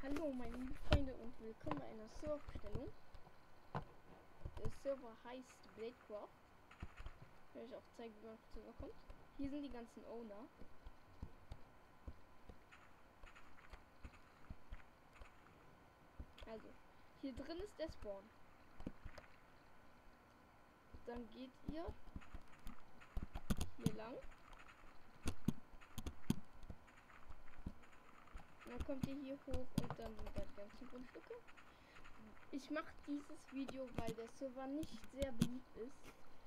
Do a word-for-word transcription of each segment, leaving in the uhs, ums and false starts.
Hallo meine lieben Freunde und willkommen bei einer Serverstellung. Der Server heißt Bladecraft. Ich werde euch auch zeigen, wie man auf den Server kommt. Hier sind die ganzen Owner. Also, hier drin ist der Spawn. Dann geht ihr hier lang. Und dann kommt ihr hier hoch und dann sind da die ganzen Grundstücke. Ich mache dieses Video, weil der Server nicht sehr beliebt ist.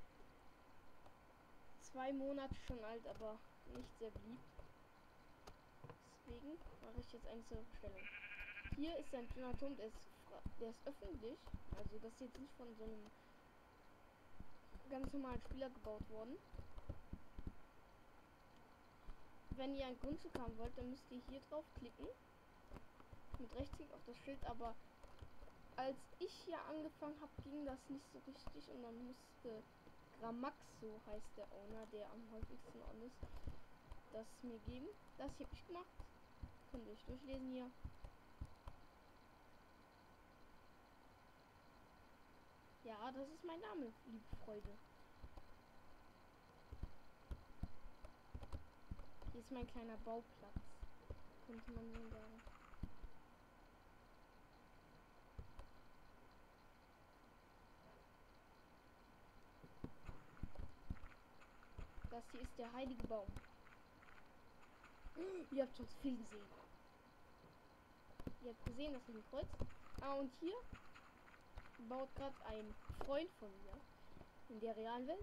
Zwei Monate schon alt, aber nicht sehr beliebt. Deswegen mache ich jetzt eine Serverstellung. Hier ist ein kleiner Turm, der ist, der ist öffentlich. Also das ist jetzt nicht von so einem ganz normalen Spieler gebaut worden. Wenn ihr ein Grundstück haben wollt, dann müsst ihr hier drauf klicken. Mit Rechtsklick auf das Schild, aber als ich hier angefangen habe, ging das nicht so richtig und dann musste Gramax, so heißt der Owner, der am häufigsten on ist, das mir geben. Das hier habe ich gemacht. Könnt ihr euch durchlesen hier. Ja, das ist mein Name, liebe Freunde. Hier ist mein kleiner Bauplatz, könnte man so sagen. Das hier ist der heilige Baum. Ihr habt schon zu viel gesehen. Ihr habt gesehen, das ist ein Kreuz. Ah, und hier baut gerade ein Freund von mir in der realen Welt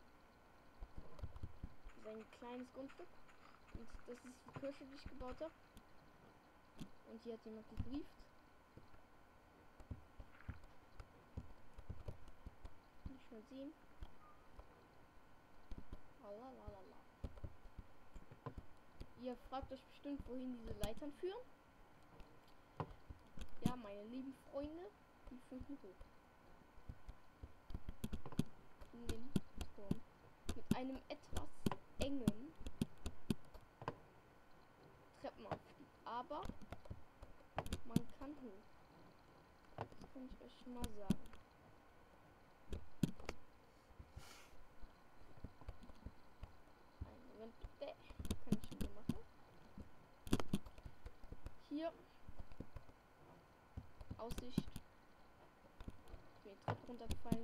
sein kleines Grundstück. Und das ist die Kirche, die ich gebaut habe. Und hier hat jemand gebrieft. Nicht mal sehen. Lalalala. Ihr fragt euch bestimmt, wohin diese Leitern führen. Ja, meine lieben Freunde, die führen hier hoch. In den Turm. Mit einem etwas engen Treppenaufstieg. Aber man kann hoch. Das kann ich euch mal sagen. Einen Moment bitte. Kann ich wieder machen. Hier Aussicht. Ich bin die Treppe runtergefallen.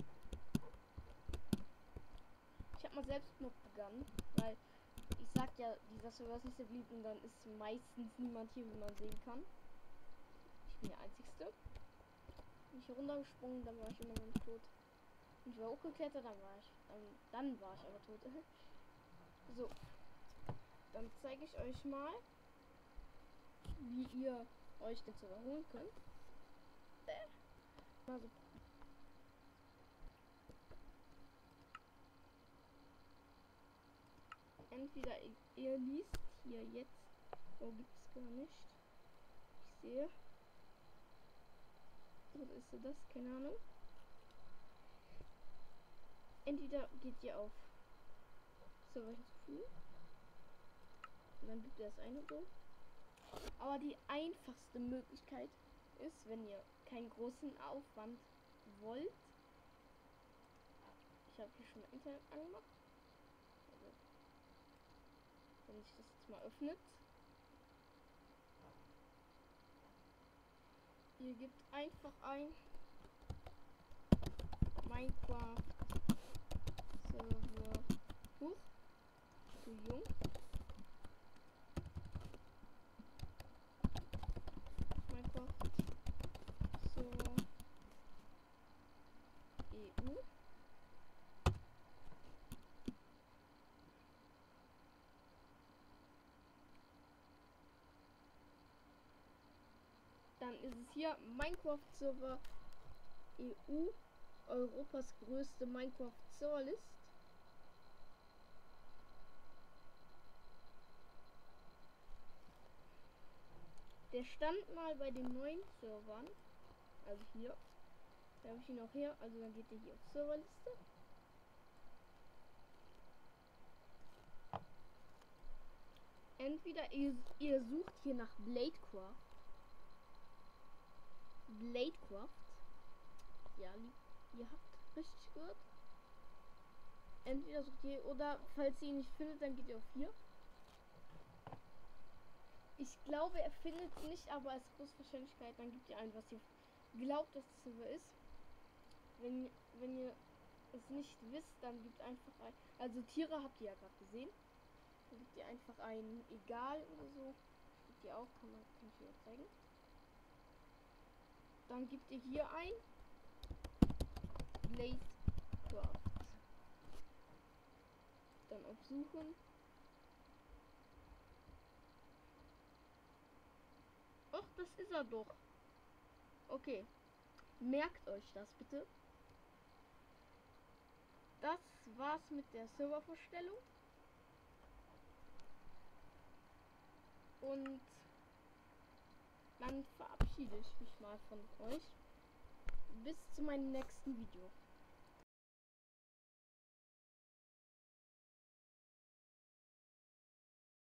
Ich habe mal selbst noch begonnen, weil ich sag ja, dieser Server ist nicht sehr beliebt und dann ist meistens niemand hier, wie man sehen kann. Ich bin der Einzigste. Bin ich hier runtergesprungen, dann war ich immer noch nicht tot. Bin ich war hochgeklettert, dann war ich, dann, dann war ich aber tot. So, dann zeige ich euch mal, wie ihr euch den Server holen könnt. Also, entweder ihr liest hier jetzt, oh, gibt es gar nicht. Ich sehe. Was ist das? Keine Ahnung. Entweder geht ihr auf Server hinzufügen. Und dann gibt ihr das eine so. Aber die einfachste Möglichkeit ist, wenn ihr keinen großen Aufwand wollt. Ich habe hier schon Internet angemacht. Also, wenn sich das jetzt mal öffnet. Ihr gebt einfach ein Minecraft Server hoch zu jung. Minecraft Server E U. Dann ist es hier Minecraft Server E U, Europas größte Minecraft Serverlist. Der stand mal bei den neuen Servern, also hier, da habe ich ihn auch her, also dann geht ihr hier auf Serverliste. Entweder ihr, ihr sucht hier nach Bladecraft, Bladecraft. Ja, ihr habt richtig gehört. Entweder sucht ihr, oder falls ihr ihn nicht findet, dann geht ihr auf hier. Ich glaube, er findet es nicht, aber als große Wahrscheinlichkeit, dann gibt ihr ein, was ihr glaubt, dass es Silber ist. Wenn, wenn ihr es nicht wisst, dann gibt einfach ein. Also Tiere habt ihr ja gerade gesehen. Dann gibt ihr einfach ein egal oder so. Gibt ihr auch, kann man kann ich hier zeigen. Dann gibt ihr hier ein Bladecraft. Dann auf Suchen. Ach, das ist er doch. Okay. Merkt euch das bitte. Das war's mit der Servervorstellung. Und dann verabschiede ich mich mal von euch. Bis zu meinem nächsten Video.